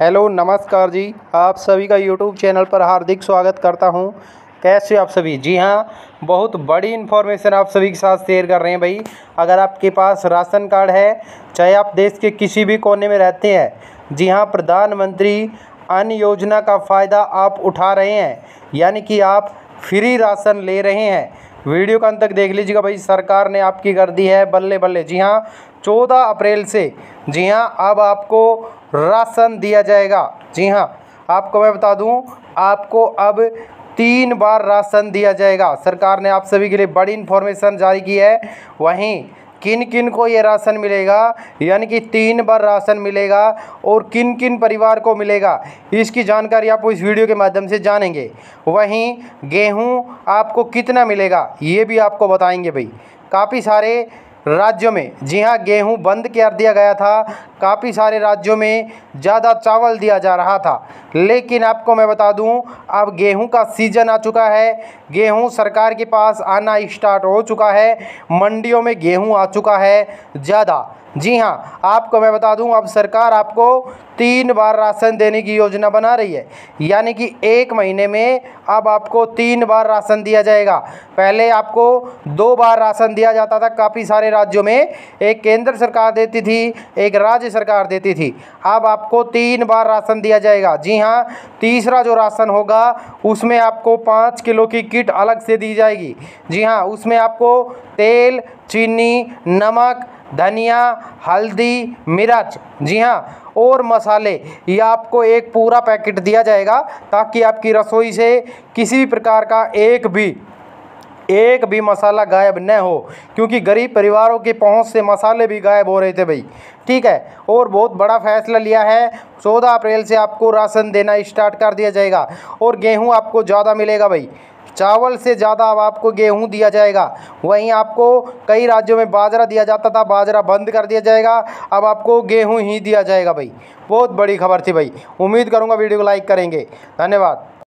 Hello नमस्कार जी, आप सभी का यूट्यूब चैनल पर हार्दिक स्वागत करता हूं। कैसे आप सभी? जी हाँ, बहुत बड़ी इन्फॉर्मेशन आप सभी के साथ शेयर कर रहे हैं भाई। अगर आपके पास राशन कार्ड है, चाहे आप देश के किसी भी कोने में रहते हैं, जी हाँ, प्रधानमंत्री अन्न योजना का फ़ायदा आप उठा रहे हैं, यानी कि आप फ्री राशन ले रहे हैं। वीडियो का अंत तक देख लीजिएगा भाई। सरकार ने आपकी कर दी है बल्ले बल्ले। जी हाँ, 14 अप्रैल से जी हाँ अब आपको राशन दिया जाएगा। जी हाँ, आपको मैं बता दूं, आपको अब 3 बार राशन दिया जाएगा। सरकार ने आप सभी के लिए बड़ी इन्फॉर्मेशन जारी की है। वहीं किन किन को ये राशन मिलेगा, यानी कि 3 बार राशन मिलेगा, और किन किन परिवार को मिलेगा, इसकी जानकारी आप इस वीडियो के माध्यम से जानेंगे। वहीं गेहूं आपको कितना मिलेगा ये भी आपको बताएंगे भाई। काफ़ी सारे राज्यों में जी हाँ गेहूं बंद कर दिया गया था। काफ़ी सारे राज्यों में ज़्यादा चावल दिया जा रहा था, लेकिन आपको मैं बता दूं, अब गेहूं का सीज़न आ चुका है। गेहूं सरकार के पास आना स्टार्ट हो चुका है। मंडियों में गेहूं आ चुका है ज़्यादा। जी हाँ, आपको मैं बता दूं, अब सरकार आपको 3 बार राशन देने की योजना बना रही है, यानी कि 1 महीने में अब आपको 3 बार राशन दिया जाएगा। पहले आपको 2 बार राशन दिया जाता था काफ़ी सारे राज्यों में। एक केंद्र सरकार देती थी, एक राज्य सरकार देती थी। अब आपको 3 बार राशन दिया जाएगा। जी हाँ, तीसरा जो राशन होगा उसमें आपको 5 किलो की किट अलग से दी जाएगी। जी हाँ, उसमें आपको तेल, चीनी, नमक, धनिया, हल्दी, मिर्च, जी हाँ, और मसाले, ये आपको एक पूरा पैकेट दिया जाएगा, ताकि आपकी रसोई से किसी भी प्रकार का एक भी मसाला गायब न हो, क्योंकि गरीब परिवारों की पहुंच से मसाले भी गायब हो रहे थे भाई। ठीक है, और बहुत बड़ा फैसला लिया है। 14 अप्रैल से आपको राशन देना स्टार्ट कर दिया जाएगा, और गेहूं आपको ज़्यादा मिलेगा भाई। चावल से ज़्यादा अब आपको गेहूं दिया जाएगा। वहीं आपको कई राज्यों में बाजरा दिया जाता था, बाजरा बंद कर दिया जाएगा। अब आपको गेहूं ही दिया जाएगा भाई। बहुत बड़ी खबर थी भाई। उम्मीद करूंगा वीडियो को लाइक करेंगे। धन्यवाद।